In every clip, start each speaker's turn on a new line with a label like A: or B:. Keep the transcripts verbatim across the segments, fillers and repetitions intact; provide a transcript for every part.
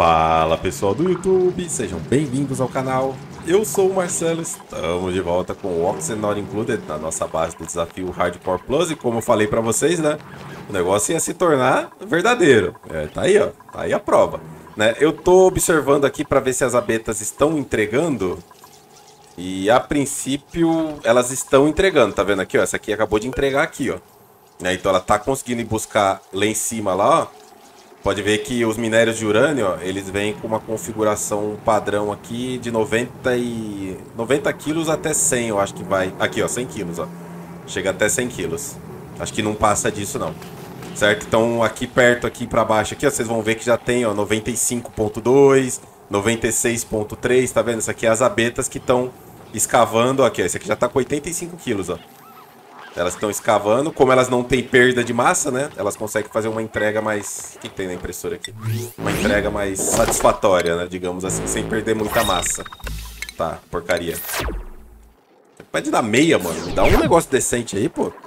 A: Fala pessoal do YouTube, sejam bem-vindos ao canal. Eu sou o Marcelo, estamos de volta com o Oxen Not Included na nossa base do desafio Hardcore Plus. E como eu falei pra vocês, né, o negócio ia se tornar verdadeiro. É, tá aí, ó, tá aí a prova, né? Eu tô observando aqui pra ver se as abetas estão entregando. E a princípio elas estão entregando, tá vendo aqui, ó? Essa aqui acabou de entregar aqui, ó. Né? Então ela tá conseguindo ir buscar lá em cima, lá, ó. Pode ver que os minérios de urânio, ó, eles vêm com uma configuração padrão aqui de noventa e noventa quilos até cem, eu acho que vai. Aqui, ó, cem quilos, ó. Chega até cem quilos. Acho que não passa disso, não. Certo? Então, aqui perto, aqui pra baixo, aqui, ó, vocês vão ver que já tem, ó, noventa e cinco ponto dois, noventa e seis ponto três, tá vendo? Isso aqui é as abetas que estão escavando. Aqui, ó, esse aqui já tá com oitenta e cinco quilos, ó. Elas estão escavando, como elas não têm perda de massa, né? Elas conseguem fazer uma entrega mais... O que, que tem na impressora aqui? Uma entrega mais satisfatória, né? Digamos assim, sem perder muita massa. Tá, porcaria. Pede dar meia, mano. Me dá um negócio decente aí, pô.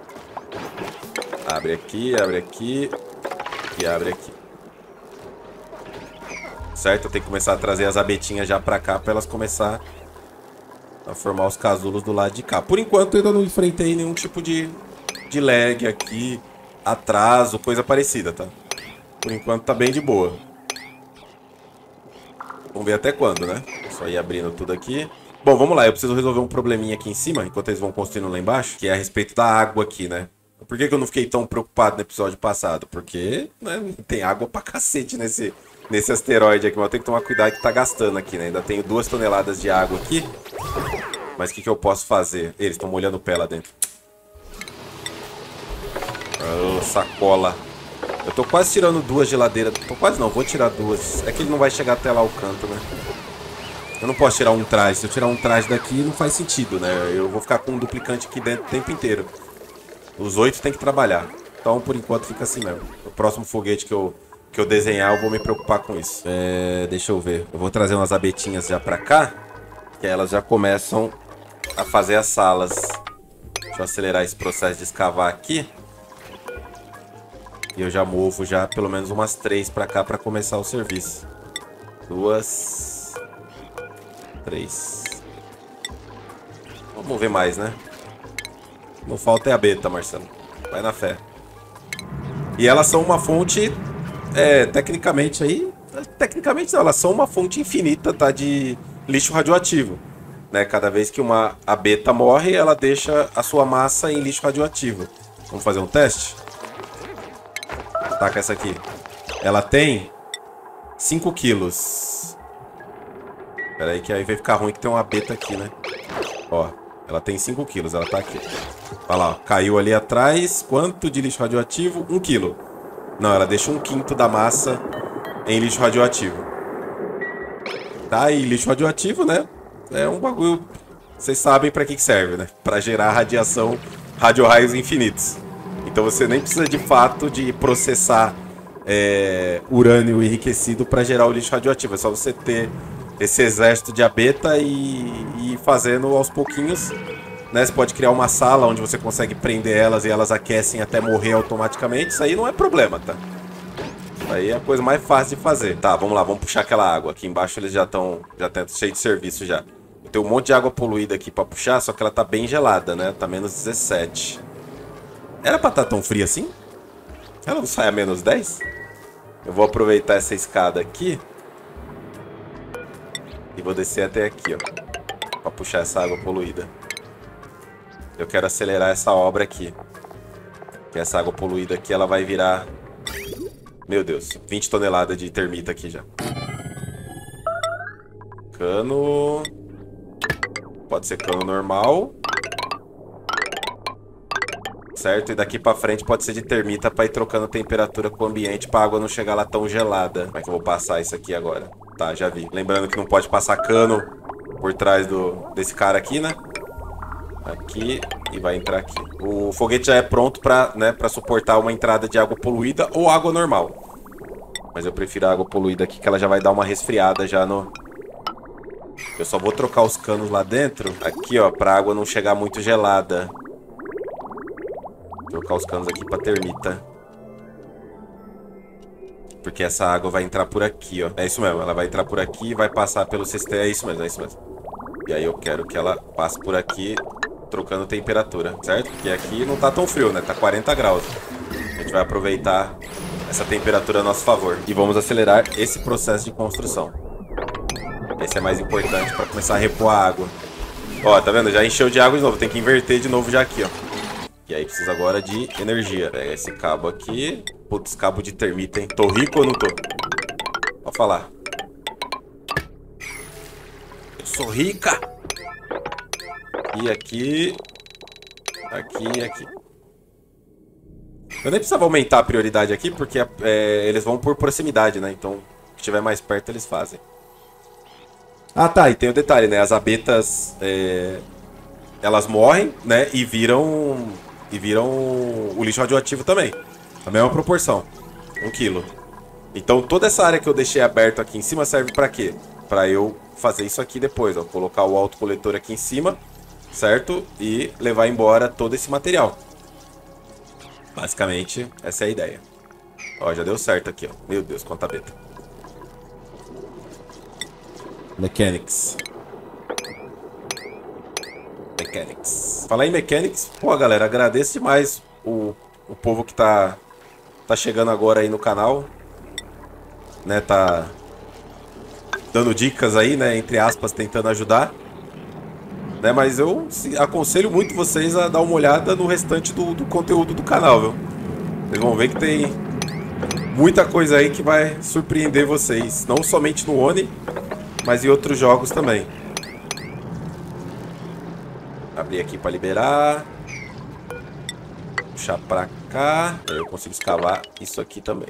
A: Abre aqui, abre aqui. E abre aqui. Certo? Eu tenho que começar a trazer as abetinhas já pra cá pra elas começar a formar os casulos do lado de cá. Por enquanto eu ainda não enfrentei nenhum tipo de, de lag aqui, atraso, coisa parecida, tá? Por enquanto tá bem de boa. Vamos ver até quando, né? Só ir abrindo tudo aqui. Bom, vamos lá. Eu preciso resolver um probleminha aqui em cima, enquanto eles vão construindo lá embaixo, que é a respeito da água aqui, né? Por que que eu não fiquei tão preocupado no episódio passado? Porque, né, tem água pra cacete nesse, nesse asteroide aqui, mas eu tenho que tomar cuidado que tá gastando aqui, né? Ainda tenho duas toneladas de água aqui. Mas o que, que eu posso fazer? Eles estão molhando o pé lá dentro. Oh, sacola. Eu tô quase tirando duas geladeiras. Tô quase não, vou tirar duas. É que ele não vai chegar até lá o canto, né? Eu não posso tirar um traje. Se eu tirar um traje daqui, não faz sentido, né? Eu vou ficar com um duplicante aqui dentro o tempo inteiro. Os oito tem que trabalhar. Então, por enquanto, fica assim mesmo. O próximo foguete que eu, que eu desenhar, eu vou me preocupar com isso. É, deixa eu ver. Eu vou trazer umas abetinhas já pra cá. Que elas já começam a fazer as salas. Deixa eu acelerar esse processo de escavar aqui. E eu já movo já pelo menos umas três pra cá pra começar o serviço. Duas. Três. Vamos ver mais, né? Não falta é a beta, Marcelo. Vai na fé. E elas são uma fonte... É, tecnicamente aí... Tecnicamente não, elas são uma fonte infinita, tá? De lixo radioativo. Né? Cada vez que uma abeta morre, ela deixa a sua massa em lixo radioativo. Vamos fazer um teste? Taca essa aqui. Ela tem cinco quilos. Pera aí que aí vai ficar ruim que tem uma abeta aqui, né? Ó, ela tem cinco quilos, ela tá aqui. Olha lá, ó, caiu ali atrás. Quanto de lixo radioativo? um quilo. Não, ela deixa um quinto da massa em lixo radioativo. Tá, e lixo radioativo, né? É um bagulho, vocês sabem pra que que serve, né? Pra gerar radiação, radio-raios infinitos. Então você nem precisa de fato de processar é, urânio enriquecido pra gerar o lixo radioativo. É só você ter esse exército de abeta e ir fazendo aos pouquinhos. Né? Você pode criar uma sala onde você consegue prender elas e elas aquecem até morrer automaticamente. Isso aí não é problema, tá? Isso aí é a coisa mais fácil de fazer. Tá, vamos lá, vamos puxar aquela água. Aqui embaixo eles já estão já estão cheios de serviço já. Tem um monte de água poluída aqui pra puxar, só que ela tá bem gelada, né? Tá menos dezessete. Era pra estar tão fria assim? Ela não sai a menos dez? Eu vou aproveitar essa escada aqui. E vou descer até aqui, ó. Pra puxar essa água poluída. Eu quero acelerar essa obra aqui. Porque essa água poluída aqui, ela vai virar... Meu Deus, vinte toneladas de termita aqui já. Cano... Pode ser cano normal. Certo? E daqui pra frente pode ser de termita pra ir trocando a temperatura com o ambiente pra água não chegar lá tão gelada. Como é que eu vou passar isso aqui agora? Tá, já vi. Lembrando que não pode passar cano por trás do, desse cara aqui, né? Aqui e vai entrar aqui. O foguete já é pronto pra, né, pra suportar uma entrada de água poluída ou água normal. Mas eu prefiro a água poluída aqui que ela já vai dar uma resfriada já no... Eu só vou trocar os canos lá dentro. Aqui, ó, pra água não chegar muito gelada. Vou trocar os canos aqui pra termita. Porque essa água vai entrar por aqui, ó. É isso mesmo, ela vai entrar por aqui e vai passar pelo sistema. É isso mesmo, é isso mesmo. E aí eu quero que ela passe por aqui, trocando temperatura, certo? Porque aqui não tá tão frio, né? Tá quarenta graus. A gente vai aproveitar essa temperatura a nosso favor. E vamos acelerar esse processo de construção. Esse é mais importante para começar a repor a água. Ó, tá vendo? Já encheu de água de novo. Tem que inverter de novo já aqui, ó. E aí precisa agora de energia. Pega esse cabo aqui. Putz, cabo de termita, hein? Tô rico ou não tô? Pode falar. Eu sou rica! E aqui... Aqui e aqui. Eu nem precisava aumentar a prioridade aqui, porque é, eles vão por proximidade, né? Então, se estiver mais perto, eles fazem. Ah, tá. E tem o detalhe, né? As abetas, é, elas morrem, né? E viram... E viram o lixo radioativo também. A mesma proporção. Um quilo. Então, toda essa área que eu deixei aberta aqui em cima serve pra quê? Pra eu fazer isso aqui depois, ó. Colocar o autocoletor aqui em cima, certo? E levar embora todo esse material. Basicamente, essa é a ideia. Ó, já deu certo aqui, ó. Meu Deus, quanta abeta. Mechanics. Mechanics. Falar em Mechanics, pô, galera, agradeço demais o, o povo que tá, tá chegando agora aí no canal. Né, tá dando dicas aí, né, entre aspas, tentando ajudar. Né, mas eu aconselho muito vocês a dar uma olhada no restante do, do conteúdo do canal, viu? Vocês vão ver que tem muita coisa aí que vai surpreender vocês. Não somente no Oni, mas em outros jogos também. Abrir aqui para liberar. Puxar para cá. Aí eu consigo escavar isso aqui também.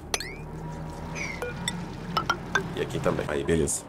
A: E aqui também. Aí, beleza.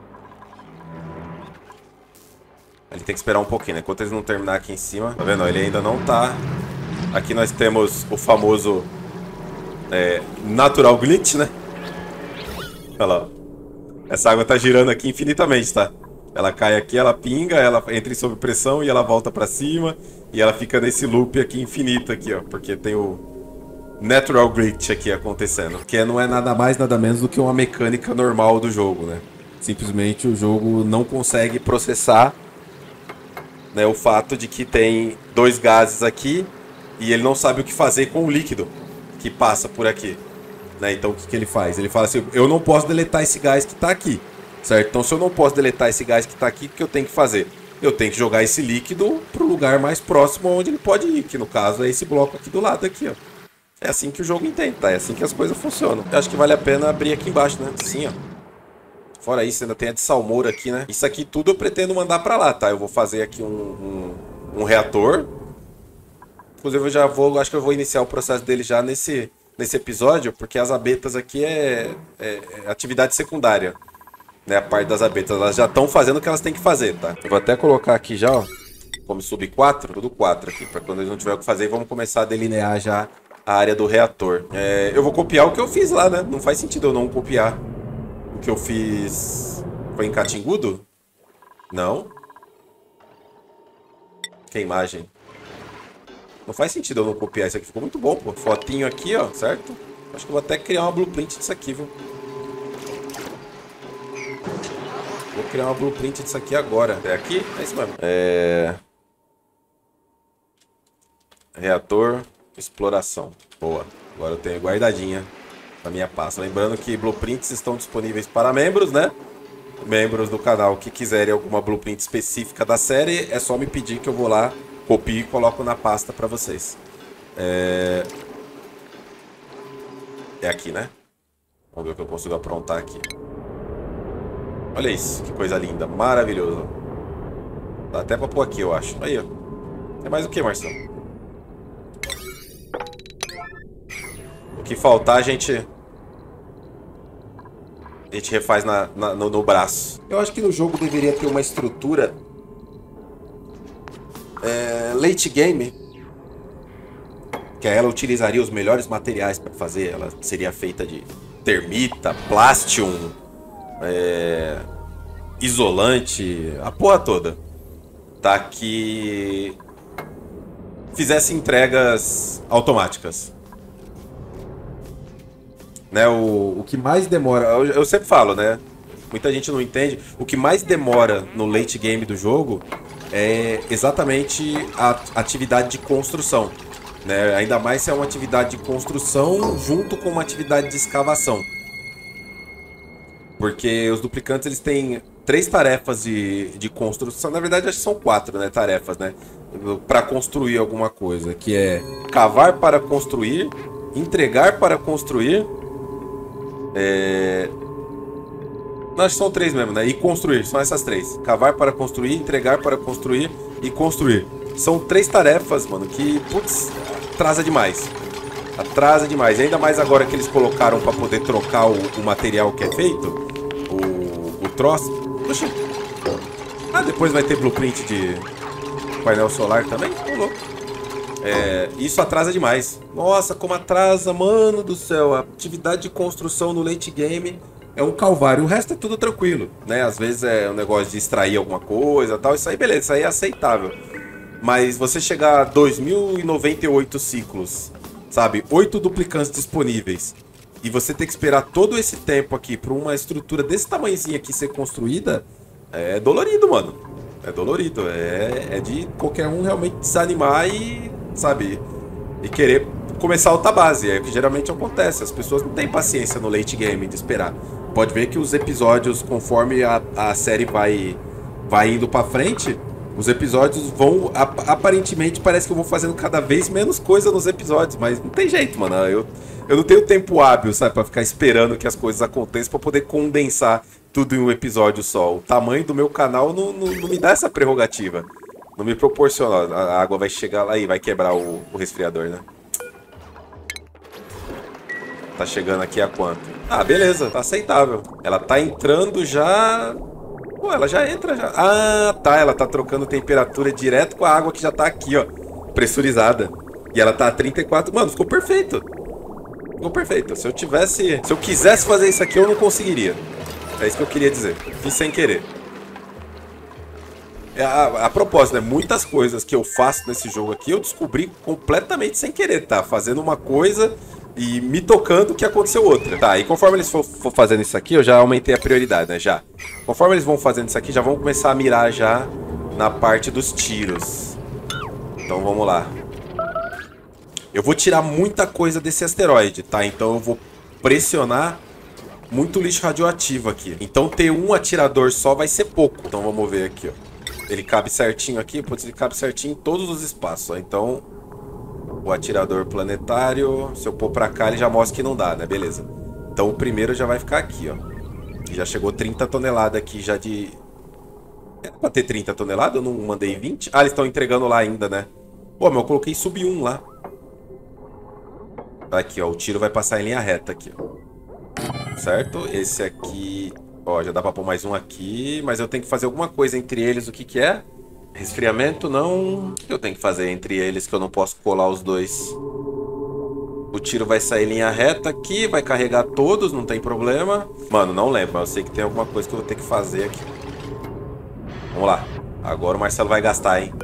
A: Ele tem que esperar um pouquinho, né? Enquanto eles não terminar aqui em cima. Tá vendo? Ele ainda não tá. Aqui nós temos o famoso é, Natural Glitch, né? Olha lá. Essa água tá girando aqui infinitamente, tá? Ela cai aqui, ela pinga, ela entra sob pressão e ela volta pra cima. E ela fica nesse loop aqui infinito aqui, ó. Porque tem o Natural Glitch aqui acontecendo. Que não é nada mais, nada menos do que uma mecânica normal do jogo, né? Simplesmente o jogo não consegue processar, né, o fato de que tem dois gases aqui e ele não sabe o que fazer com o líquido que passa por aqui. Né? Então o que, que ele faz? Ele fala assim, eu não posso deletar esse gás que está aqui. Certo? Então se eu não posso deletar esse gás que está aqui, o que eu tenho que fazer? Eu tenho que jogar esse líquido para o lugar mais próximo onde ele pode ir, que no caso é esse bloco aqui do lado aqui, ó. É assim que o jogo entende, tá? É assim que as coisas funcionam. Eu acho que vale a pena abrir aqui embaixo, né? Sim, ó. Fora isso, ainda tem a de salmoura aqui, né? Isso aqui tudo eu pretendo mandar pra lá, tá? Eu vou fazer aqui um, um, um reator. Inclusive eu já vou, acho que eu vou iniciar o processo dele já nesse, nesse episódio, porque as abetas aqui é, é, é atividade secundária. Né? A parte das abetas, elas já estão fazendo o que elas têm que fazer, tá? Eu vou até colocar aqui já, ó, como sub quatro, tudo quatro aqui, pra quando eles não tiver o que fazer, vamos começar a delinear já a área do reator. É, eu vou copiar o que eu fiz lá, né? Não faz sentido eu não copiar. O que eu fiz foi em Catingudo? Não. Que imagem. Não faz sentido eu não copiar isso aqui. Ficou muito bom, pô. Fotinho aqui, ó, certo? Acho que eu vou até criar uma blueprint disso aqui, viu? Vou criar uma blueprint disso aqui agora. É aqui? É isso mesmo. É... Reator, exploração. Boa. Agora eu tenho guardadinha na minha pasta. Lembrando que blueprints estão disponíveis para membros, né? Membros do canal que quiserem alguma blueprint específica da série, é só me pedir que eu vou lá, copio e coloco na pasta para vocês. É... é aqui, né? Vamos ver o que eu consigo aprontar aqui. Olha isso, que coisa linda, maravilhoso. Dá até pra pôr aqui, eu acho. Aí, ó. Tem mais o que, Marcelo? O que faltar, a gente... A gente refaz na, na, no, no braço. Eu acho que no jogo deveria ter uma estrutura... É, late game. Que ela utilizaria os melhores materiais para fazer. Ela seria feita de termita, plastium... É, isolante, a porra toda, tá? Que fizesse entregas automáticas. Né, o, o que mais demora, eu, eu sempre falo, né? Muita gente não entende. O que mais demora no late game do jogo é exatamente a atividade de construção. Né? Ainda mais se é uma atividade de construção junto com uma atividade de escavação. Porque os duplicantes eles têm três tarefas de, de construção. Na verdade, acho que são quatro, né, tarefas, né? Para construir alguma coisa. Que é cavar para construir, entregar para construir. É... Acho que são três mesmo, né? E construir, são essas três. Cavar para construir, entregar para construir e construir. São três tarefas, mano, que, putz, atrasa demais. Atrasa demais. E ainda mais agora que eles colocaram para poder trocar o, o material que é feito. O, o troço. Poxa. Ah, depois vai ter blueprint de painel solar também? Tô louco. É, isso atrasa demais. Nossa, como atrasa, mano do céu. A atividade de construção no late game é um calvário. O resto é tudo tranquilo, né? Às vezes é um negócio de extrair alguma coisa e tal. Isso aí, beleza, isso aí é aceitável. Mas você chegar a dois mil e noventa e oito ciclos, sabe? oito duplicantes disponíveis. E você ter que esperar todo esse tempo aqui para uma estrutura desse tamanhozinho aqui ser construída, é dolorido, mano. É dolorido. É, é de qualquer um realmente desanimar e, sabe, e querer começar outra base. É o que geralmente acontece. As pessoas não têm paciência no late game de esperar. Pode ver que os episódios, conforme a, a série vai, vai indo pra frente, os episódios vão... ap- aparentemente parece que eu vou fazendo cada vez menos coisa nos episódios, mas não tem jeito, mano. Eu, eu não tenho tempo hábil, sabe, pra ficar esperando que as coisas aconteçam pra poder condensar tudo em um episódio só. O tamanho do meu canal não, não, não me dá essa prerrogativa. Não me proporciona. A água vai chegar lá e vai quebrar o, o resfriador, né? Tá chegando aqui a quanto? Ah, beleza, tá aceitável. Ela tá entrando já... Pô, ela já entra já. Ah, tá, ela tá trocando temperatura direto com a água que já tá aqui, ó. Pressurizada. E ela tá a trinta e quatro... Mano, ficou perfeito. Ficou perfeito. Se eu tivesse... Se eu quisesse fazer isso aqui, eu não conseguiria. É isso que eu queria dizer. Fiz sem querer. É, a, a propósito, né? Muitas coisas que eu faço nesse jogo aqui, eu descobri completamente sem querer, tá? Fazendo uma coisa... E me tocando que aconteceu outra. Tá, e conforme eles for, for fazendo isso aqui, eu já aumentei a prioridade, né? Já. Conforme eles vão fazendo isso aqui, já vão começar a mirar já na parte dos tiros. Então vamos lá. Eu vou tirar muita coisa desse asteroide, tá? Então eu vou pressionar muito lixo radioativo aqui. Então ter um atirador só vai ser pouco. Então vamos ver aqui, ó. Ele cabe certinho aqui, putz, ele cabe certinho em todos os espaços, ó. Então... O atirador planetário, se eu pôr pra cá, ele já mostra que não dá, né? Beleza. Então o primeiro já vai ficar aqui, ó. Já chegou trinta toneladas aqui já de... Era pra ter trinta toneladas? Eu não mandei vinte? Ah, eles estão entregando lá ainda, né? Pô, mas eu coloquei sub um lá. Aqui, ó. O tiro vai passar em linha reta aqui, ó. Certo? Esse aqui... Ó, já dá pra pôr mais um aqui. Mas eu tenho que fazer alguma coisa entre eles. O que que é? Resfriamento, não... O que eu tenho que fazer entre eles que eu não posso colar os dois? O tiro vai sair em linha reta aqui, vai carregar todos, não tem problema. Mano, não lembro, mas eu sei que tem alguma coisa que eu vou ter que fazer aqui. Vamos lá. Agora o Marcelo vai gastar, hein?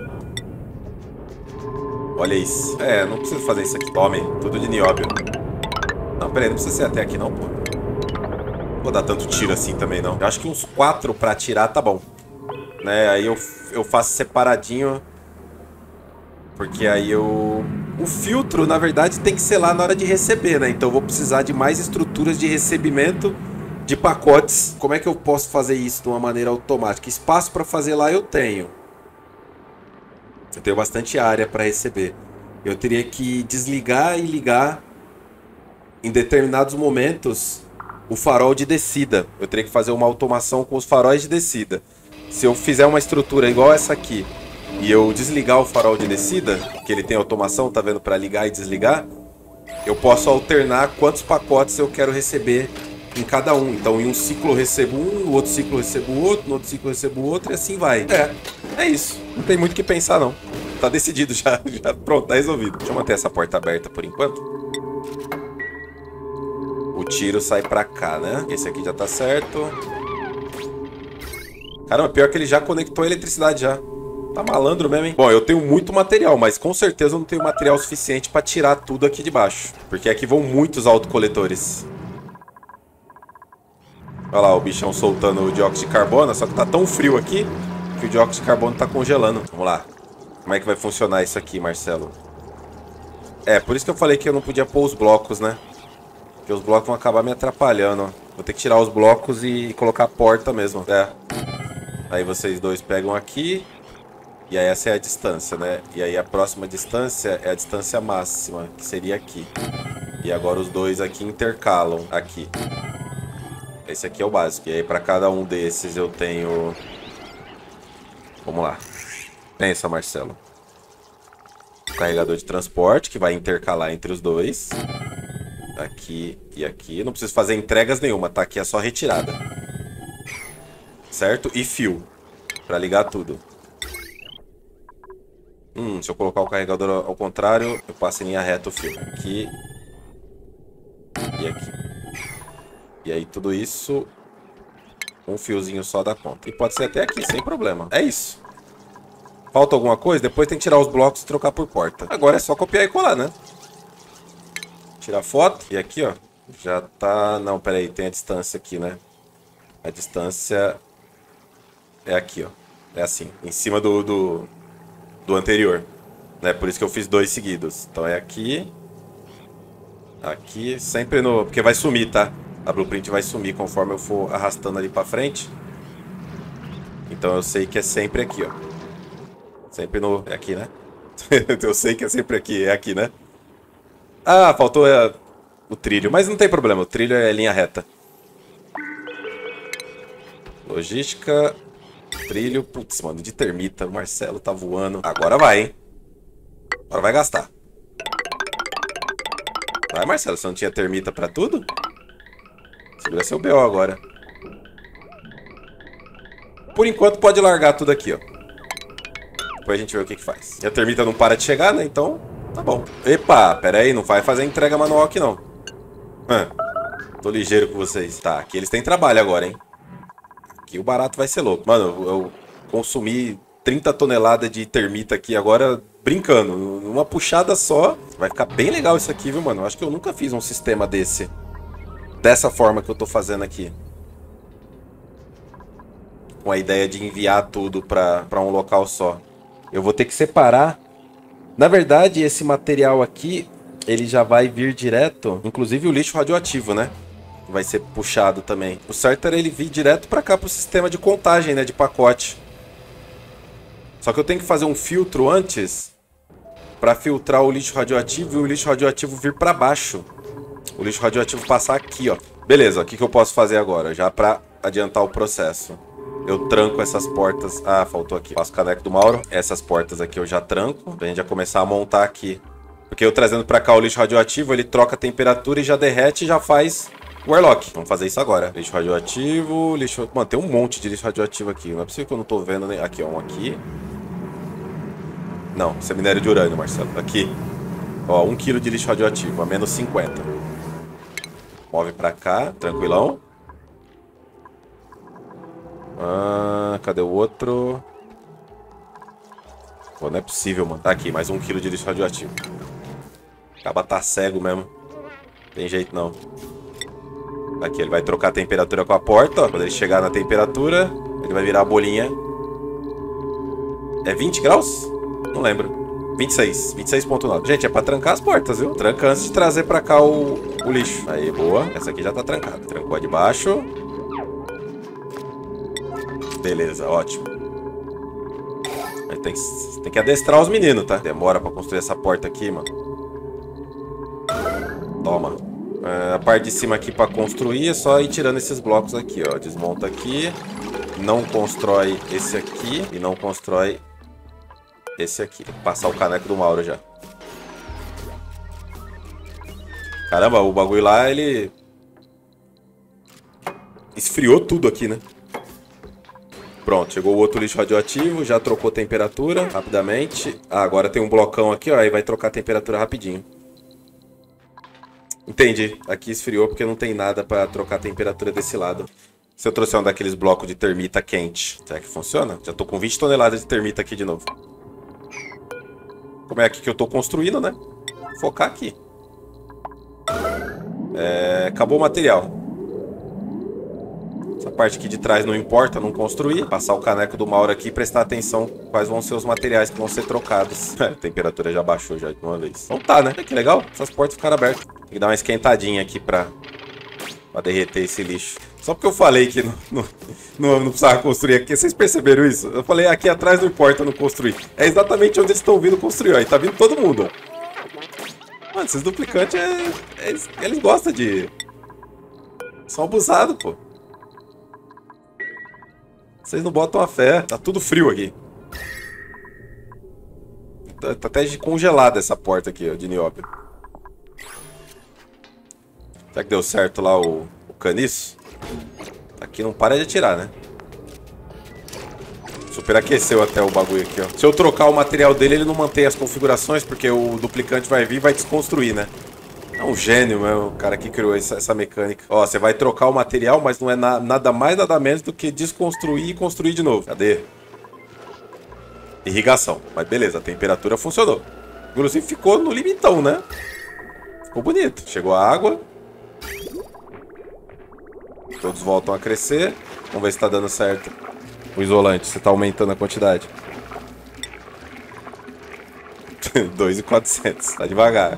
A: Olha isso. É, não precisa fazer isso aqui. Tome, tudo de nióbio. Não, peraí, não precisa ser até aqui não, pô. Não vou dar tanto tiro assim também, não. Eu acho que uns quatro pra atirar tá bom. Né, aí eu, eu faço separadinho. Porque aí eu... O filtro, na verdade, tem que ser lá na hora de receber, né? Então eu vou precisar de mais estruturas de recebimento de pacotes. Como é que eu posso fazer isso de uma maneira automática? Espaço para fazer lá eu tenho. Eu tenho bastante área para receber. Eu teria que desligar e ligar em determinados momentos o farol de descida. Eu teria que fazer uma automação com os faróis de descida. Se eu fizer uma estrutura igual essa aqui e eu desligar o farol de descida, que ele tem automação, tá vendo, para ligar e desligar, eu posso alternar quantos pacotes eu quero receber em cada um. Então em um ciclo eu recebo um, no outro ciclo eu recebo outro, no outro ciclo eu recebo outro e assim vai. É, é isso. Não tem muito o que pensar não. Tá decidido já, já pronto, tá resolvido. Deixa eu manter essa porta aberta por enquanto. O tiro sai pra cá, né? Esse aqui já tá certo. Caramba, pior que ele já conectou a eletricidade já. Tá malandro mesmo, hein? Bom, eu tenho muito material, mas com certeza eu não tenho material suficiente pra tirar tudo aqui de baixo. Porque aqui vão muitos autocoletores. Olha lá o bichão soltando o dióxido de carbono, só que tá tão frio aqui que o dióxido de carbono tá congelando. Vamos lá. Como é que vai funcionar isso aqui, Marcelo? É, por isso que eu falei que eu não podia pôr os blocos, né? Porque os blocos vão acabar me atrapalhando. Vou ter que tirar os blocos e colocar a porta mesmo. É. Aí vocês dois pegam aqui. E aí essa é a distância, né? E aí a próxima distância é a distância máxima, que seria aqui. E agora os dois aqui intercalam aqui. Esse aqui é o básico. E aí para cada um desses eu tenho... Vamos lá. Pensa, Marcelo. Carregador de transporte, que vai intercalar entre os dois. Aqui e aqui. Não preciso fazer entregas nenhuma, tá? Aqui é só retirada. Certo? E fio. Pra ligar tudo. Hum, se eu colocar o carregador ao contrário, eu passo em linha reta o fio. Aqui. E aqui. E aí tudo isso... Um fiozinho só dá conta. E pode ser até aqui, sem problema. É isso. Falta alguma coisa? Depois tem que tirar os blocos e trocar por porta. Agora é só copiar e colar, né? Tirar foto. E aqui, ó. Já tá... Não, pera aí. Tem a distância aqui, né? A distância... É aqui, ó. É assim. Em cima do... do... do anterior. Né? Por isso que eu fiz dois seguidos. Então é aqui. Aqui. Sempre no... Porque vai sumir, tá? A blueprint vai sumir conforme eu for arrastando ali pra frente. Então eu sei que é sempre aqui, ó. Sempre no... É aqui, né? Eu sei que é sempre aqui. É aqui, né? Ah, faltou é, o trilho. Mas não tem problema. O trilho é linha reta. Logística... Trilho, putz, mano, de termita. O Marcelo tá voando. Agora vai, hein? Agora vai gastar. Vai, Marcelo, você não tinha termita pra tudo? Segura seu B O agora. Por enquanto pode largar tudo aqui, ó. Depois a gente vê o que que faz. E a termita não para de chegar, né? Então, tá bom. Epa, pera aí, não vai fazer entrega manual aqui, não. Hã, tô ligeiro com vocês. Tá, aqui eles têm trabalho agora, hein? Aqui o barato vai ser louco. Mano, eu, eu consumi trinta toneladas de termita aqui agora, brincando. Numa puxada só. Vai ficar bem legal isso aqui, viu, mano? Eu acho que eu nunca fiz um sistema desse. Dessa forma que eu tô fazendo aqui. Com a ideia de enviar tudo pra, pra um local só. Eu vou ter que separar. Na verdade, esse material aqui, ele já vai vir direto. Inclusive o lixo radioativo, né? Vai ser puxado também. O certo era ele vir direto pra cá pro sistema de contagem, né? De pacote. Só que eu tenho que fazer um filtro antes pra filtrar o lixo radioativo e o lixo radioativo vir pra baixo. O lixo radioativo passar aqui, ó. Beleza, o que que eu posso fazer agora? Já pra adiantar o processo. Eu tranco essas portas... Ah, faltou aqui. Passo o caneco do Mauro. Essas portas aqui eu já tranco. Pra gente já começar a montar aqui. Porque eu trazendo pra cá o lixo radioativo, ele troca a temperatura e já derrete e já faz... Warlock. Vamos fazer isso agora. Lixo radioativo, lixo... Mano, tem um monte de lixo radioativo aqui. Não é possível que eu não tô vendo nem... Aqui, ó. Um aqui. Não, isso é minério de urânio, Marcelo. Aqui. Ó, um quilo de lixo radioativo. A menos cinquenta. Move pra cá. Tranquilão. Ah, cadê o outro? Pô, não é possível, mano. Tá aqui, mais um quilo de lixo radioativo. Acaba tá cego mesmo. Tem jeito não. Aqui, ele vai trocar a temperatura com a porta, ó. Quando ele chegar na temperatura, ele vai virar a bolinha. É vinte graus? Não lembro. vinte e seis. vinte e seis ponto nove. Gente, é pra trancar as portas, viu? Tranca antes de trazer pra cá o, o lixo. Aí, boa. Essa aqui já tá trancada. Trancou a de baixo. Beleza, ótimo. Aí tem, tem que adestrar os meninos, tá? Demora pra construir essa porta aqui, mano. Toma. É, a parte de cima aqui pra construir é só ir tirando esses blocos aqui, ó. Desmonta aqui. Não constrói esse aqui. E não constrói esse aqui. Tem que passar o caneco do Mauro já. Caramba, o bagulho lá, ele... esfriou tudo aqui, né? Pronto, chegou o outro lixo radioativo, já trocou temperatura rapidamente. Ah, agora tem um blocão aqui, ó, aí vai trocar a temperatura rapidinho. Entendi. Aqui esfriou porque não tem nada pra trocar a temperatura desse lado. Se eu trouxer um daqueles blocos de termita quente, será que funciona? Já tô com vinte toneladas de termita aqui de novo. Como é aqui que eu tô construindo, né? Focar aqui. É... Acabou o material. Essa parte aqui de trás não importa, não construir. Passar o caneco do Mauro aqui e prestar atenção quais vão ser os materiais que vão ser trocados. A temperatura já baixou já de uma vez. Então tá, né? Que legal. Essas portas ficaram abertas. Tem que dar uma esquentadinha aqui pra, pra derreter esse lixo. Só porque eu falei que não, não, não, não precisava construir aqui. Vocês perceberam isso? Eu falei, aqui atrás não importa não construir. É exatamente onde eles estão vindo construir. Aí tá vindo todo mundo. Mano, esses duplicantes, é, é, eles, eles gostam de... São abusados, pô. Vocês não botam a fé. Tá tudo frio aqui. Tá, tá até congelada essa porta aqui, ó, de nióbio. Será que deu certo lá o, o caniço? Aqui não para de atirar, né? Superaqueceu até o bagulho aqui, ó. Se eu trocar o material dele, ele não mantém as configurações, porque o duplicante vai vir e vai desconstruir, né? É um gênio mesmo, o cara que criou essa, essa mecânica. Ó, você vai trocar o material, mas não é na, nada mais, nada menos do que desconstruir e construir de novo. Cadê? Irrigação. Mas beleza, a temperatura funcionou. Inclusive ficou no limitão, né? Ficou bonito. Chegou a água. Todos voltam a crescer. Vamos ver se tá dando certo o isolante, se tá aumentando a quantidade. dois mil e quatrocentos, tá devagar.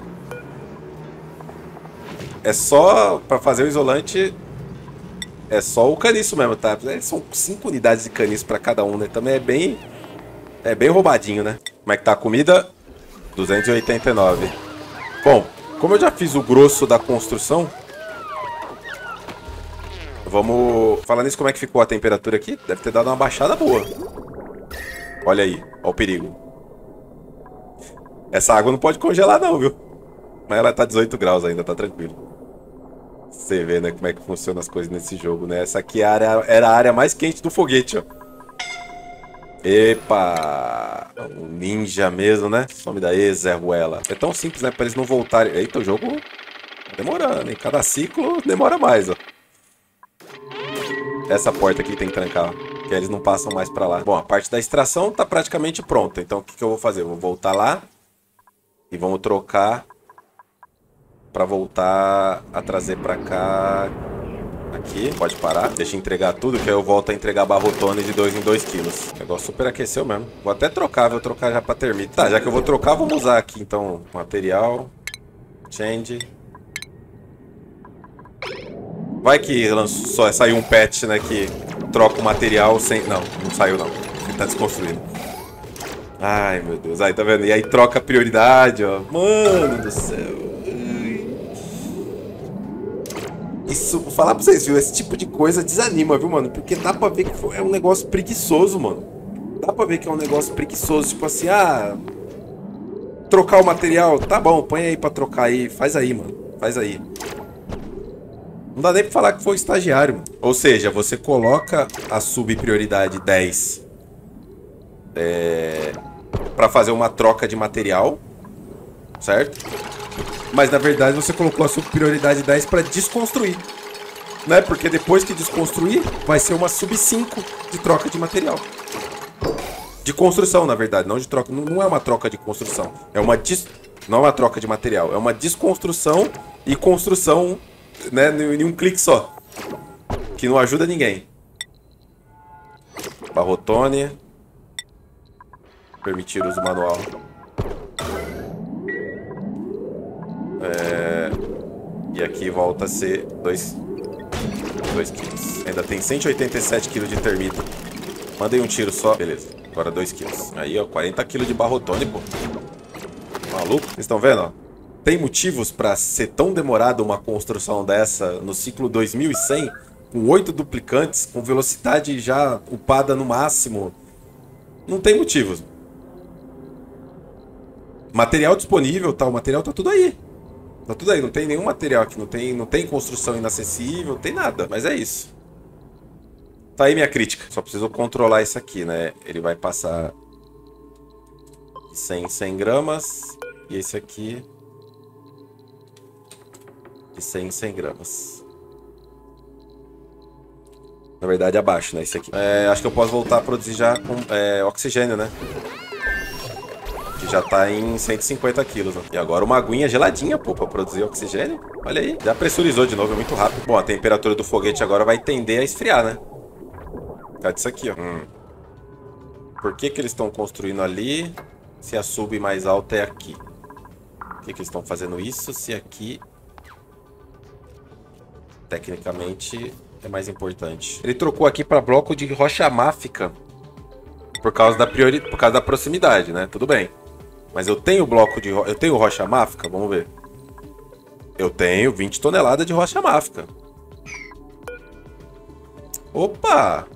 A: É só, pra fazer o isolante, é só o caniço mesmo, tá? São cinco unidades de caniço pra cada um, né? Também é bem, é bem roubadinho, né? Como é que tá a comida? duzentos e oitenta e nove. Bom, como eu já fiz o grosso da construção, vamos... Falando nisso, como é que ficou a temperatura aqui? Deve ter dado uma baixada boa. Olha aí, olha o perigo. Essa água não pode congelar não, viu? Mas ela tá dezoito graus ainda, tá tranquilo. Você vê, né, como é que funcionam as coisas nesse jogo, né? Essa aqui é a área, era a área mais quente do foguete, ó. Epa! Um ninja mesmo, né? Some daí, Zé Ruela. É tão simples, né? Pra eles não voltarem. Eita, o jogo tá demorando, hein? Cada ciclo demora mais, ó. Essa porta aqui tem que trancar, ó. Que eles não passam mais pra lá. Bom, a parte da extração tá praticamente pronta. Então, o que, que eu vou fazer? Eu vou voltar lá. E vamos trocar... Pra voltar a trazer pra cá. Aqui, pode parar. Deixa eu entregar tudo, que aí eu volto a entregar barrotones de dois em dois quilos. O negócio superaqueceu mesmo. Vou até trocar, vou trocar já pra termite. Tá, já que eu vou trocar, vamos usar aqui então. Material. Change. Vai que lançou, saiu um patch, né, que troca o material sem... Não, não saiu não. Ele tá desconstruindo. Ai, meu Deus. Aí, tá vendo? E aí troca a prioridade, ó. Mano do céu. Isso, vou falar pra vocês, viu? Esse tipo de coisa desanima, viu, mano? Porque dá pra ver que é um negócio preguiçoso, mano. Dá pra ver que é um negócio preguiçoso. Tipo assim, ah... Trocar o material. Tá bom, põe aí pra trocar aí. Faz aí, mano. Faz aí. Não dá nem pra falar que foi o estagiário, mano. Ou seja, você coloca a subprioridade dez... É... Pra fazer uma troca de material. Certo? Mas na verdade você colocou a sub prioridade dez para desconstruir, né? Porque depois que desconstruir, vai ser uma sub cinco de troca de material. De construção, na verdade, não de troca. Não é uma troca de construção. É uma des... Não é uma troca de material. É uma desconstrução e construção, né, em um clique só. Que não ajuda ninguém. Barrotone. Permitir uso manual. É... E aqui volta a ser dois quilos. Ainda tem cento e oitenta e sete quilos de termita. Mandei um tiro só. Beleza. Agora dois quilos. Aí, ó. quarenta quilos de barrotone, pô. Maluco. Vocês estão vendo, ó? Tem motivos pra ser tão demorada uma construção dessa no ciclo dois mil e cem? Com oito duplicantes, com velocidade já upada no máximo. Não tem motivos. Material disponível, tá? O material tá tudo aí. Tá tudo aí, não tem nenhum material aqui, não tem, não tem construção inacessível, não tem nada, mas é isso. Tá aí minha crítica. Só preciso controlar isso aqui, né? Ele vai passar de cem em cem gramas. E esse aqui de cem em cem gramas. Na verdade abaixo, né? Esse aqui. É, acho que eu posso voltar a produzir já com é, oxigênio, né? Que já tá em cento e cinquenta quilos, né? E agora uma aguinha geladinha, pô, pra produzir oxigênio. Olha aí, já pressurizou de novo, é muito rápido. Bom, a temperatura do foguete agora vai tender a esfriar, né? Cadê isso aqui, ó? Hum. Por que que eles estão construindo ali se a sub mais alta é aqui? Por que que eles estão fazendo isso se aqui, tecnicamente, é mais importante? Ele trocou aqui para bloco de rocha máfica por causa da priori... por causa da proximidade, né? Tudo bem. Mas eu tenho bloco de ro... eu tenho rocha máfica, vamos ver. Eu tenho vinte toneladas de rocha máfica. Opa!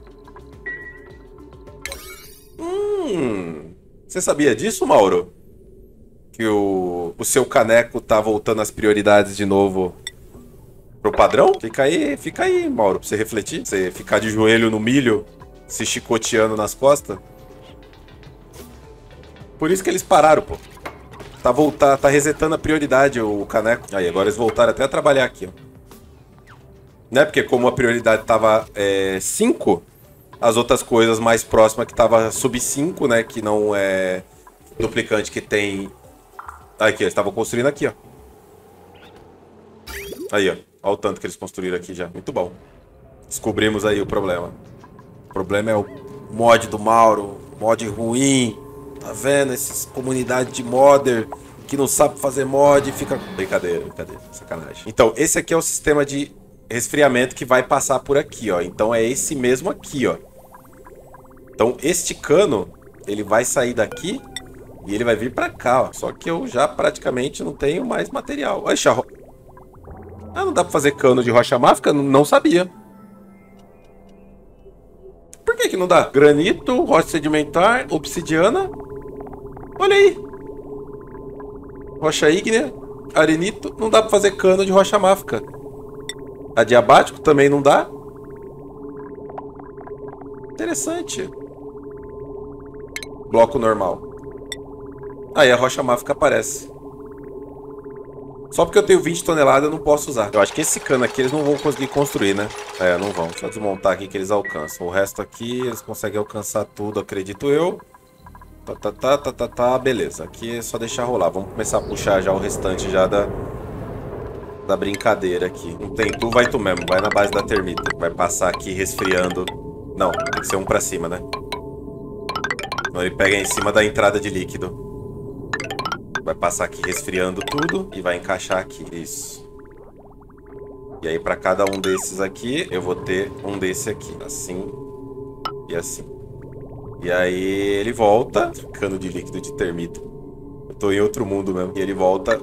A: Hum, você sabia disso, Mauro? Que o, o seu caneco tá voltando as prioridades de novo pro padrão? Fica aí, fica aí, Mauro, pra você refletir. Você ficar de joelho no milho, se chicoteando nas costas. Por isso que eles pararam, pô. Tá, voltar, tá resetando a prioridade o caneco. Aí, agora eles voltaram até a trabalhar aqui, ó. Né? Porque como a prioridade tava é, cinco... As outras coisas mais próximas que tava sub cinco, né? Que não é duplicante, que tem... Aqui, eles estavam construindo aqui, ó. Aí, ó. Olha o tanto que eles construíram aqui já. Muito bom. Descobrimos aí o problema. O problema é o mod do Mauro. Mod ruim. Tá vendo? Essas comunidades de modder que não sabe fazer mod e fica... Brincadeira, brincadeira. Sacanagem. Então, esse aqui é o sistema de resfriamento que vai passar por aqui, ó. Então, é esse mesmo aqui, ó. Então, este cano, ele vai sair daqui e ele vai vir pra cá, ó. Só que eu já praticamente não tenho mais material. Oxe, ro... Ah, não dá pra fazer cano de rocha máfica? Não sabia. Por que que não dá? Granito, rocha sedimentar, obsidiana. Olha aí. Rocha ígnea, arenito. Não dá pra fazer cano de rocha máfica. Adiabático também não dá. Interessante. Bloco normal. Aí a rocha máfica aparece. Só porque eu tenho vinte toneladas eu não posso usar. Eu acho que esse cano aqui eles não vão conseguir construir, né? É, não vão. Só desmontar aqui que eles alcançam. O resto aqui eles conseguem alcançar tudo, acredito eu. Tá, tá, tá, tá, tá, tá. Beleza. Aqui é só deixar rolar. Vamos começar a puxar já o restante já da... Da brincadeira aqui. Não tem tu, vai tu mesmo. Vai na base da termita. Vai passar aqui resfriando. Não, tem que ser um pra cima, né? Então ele pega em cima da entrada de líquido. Vai passar aqui resfriando tudo e vai encaixar aqui. Isso. E aí pra cada um desses aqui, eu vou ter um desse aqui. Assim e assim. E aí ele volta. Cano de líquido de termita. Eu tô em outro mundo mesmo. E ele volta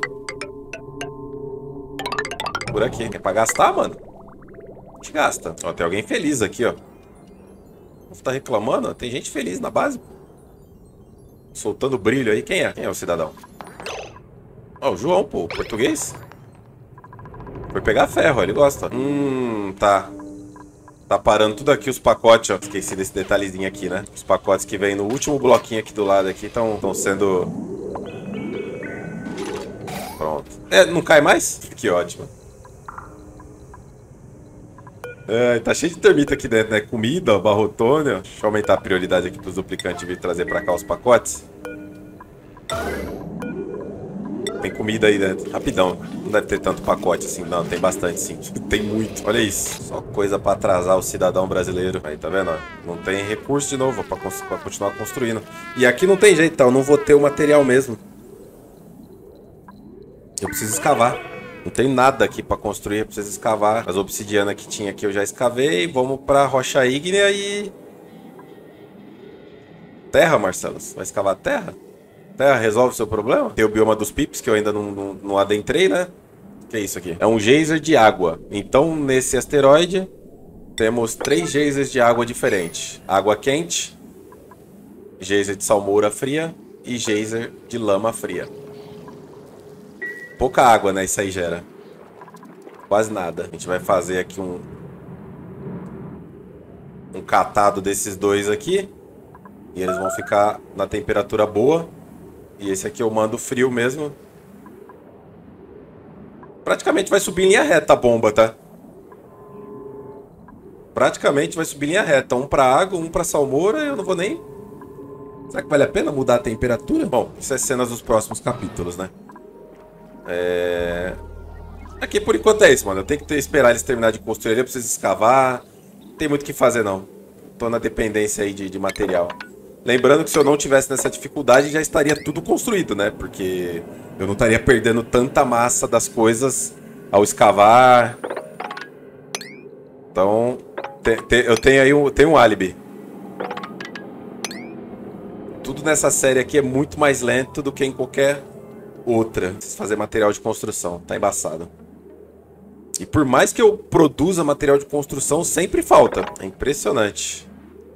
A: por aqui. É pra gastar, mano? A gente gasta. Ó, tem alguém feliz aqui, ó. Você tá reclamando? Tem gente feliz na base. Soltando brilho aí. Quem é? Quem é o cidadão? Ó, o João, pô. O português. Foi pegar ferro, ele gosta. Hum, tá. Tá parando tudo aqui os pacotes, ó. Esqueci desse detalhezinho aqui, né? Os pacotes que vem no último bloquinho aqui do lado aqui estão sendo... Pronto. É, não cai mais? Que ótimo. É, tá cheio de termita aqui dentro, né? Comida, barrotônia. Deixa eu aumentar a prioridade aqui pros duplicantes vir trazer pra cá os pacotes. Tem comida aí dentro. Rapidão. Não deve ter tanto pacote assim. Não, tem bastante sim. Tem muito. Olha isso. Só coisa pra atrasar o cidadão brasileiro. Aí, tá vendo? Não tem recurso de novo pra, pra continuar construindo. E aqui não tem jeito, tá? Eu não vou ter o material mesmo. Eu preciso escavar. Não tem nada aqui pra construir, eu preciso escavar. As obsidianas que tinha aqui eu já escavei. Vamos pra rocha ígnea e... Terra, Marcelo? Vai escavar terra? Terra resolve o seu problema? Tem o bioma dos pips, que eu ainda não, não, não adentrei, né? O que é isso aqui? É um geyser de água. Então, nesse asteroide, temos três geysers de água diferentes. Água quente, geyser de salmoura fria e geyser de lama fria. Pouca água, né? Isso aí gera. Quase nada. A gente vai fazer aqui um... Um catado desses dois aqui. E eles vão ficar na temperatura boa. E esse aqui eu mando frio mesmo. Praticamente vai subir em linha reta a bomba, tá? Praticamente vai subir em linha reta. Um pra água, um pra salmoura. Eu não vou nem... Será que vale a pena mudar a temperatura? Bom, isso é cenas dos próximos capítulos, né? É... Aqui por enquanto é isso, mano. Eu tenho que ter, esperar eles terminar de construir ali, eu preciso escavar. Não tem muito o que fazer, não. Tô na dependência aí de, de material. Lembrando que se eu não tivesse nessa dificuldade, já estaria tudo construído, né? Porque eu não estaria perdendo tanta massa das coisas ao escavar. Então, te, te, eu tenho aí um, tenho um álibi. Tudo nessa série aqui é muito mais lento do que em qualquer outra. Preciso fazer material de construção, tá embaçado. E por mais que eu produza material de construção, sempre falta. É impressionante.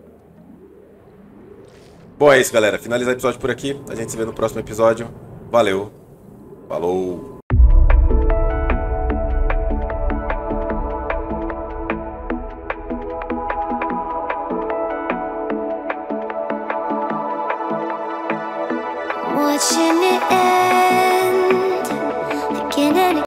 A: Bom, é isso, galera. Finalizar o episódio por aqui. A gente se vê no próximo episódio. Valeu. Falou.
B: Watching it end again and again.